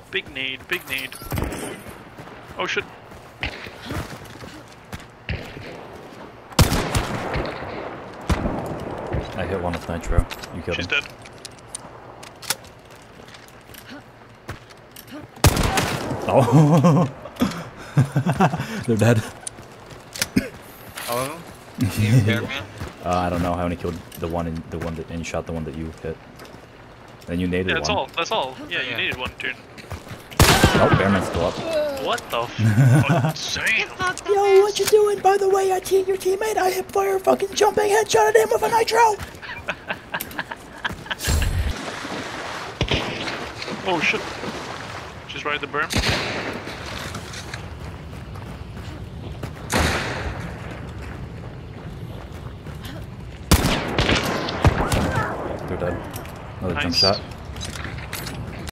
Big nade, big nade. Oh shit. I hit one with nitro. You killed She's him. dead. Oh. They're dead. Oh, you care, man? I don't know. I only killed the one that, and you shot the one that you hit. Then you naded Yeah, that's one. all. That's all. Yeah, you Yeah. needed one, dude. Nope, Bearman's still up. What the f? Insane. Yo, what you doing? By the way, your teammate, I hit fire fucking jumping headshot at him with a nitro! Oh shit. She's right at the berm. They're dead. Another jump Nice. shot.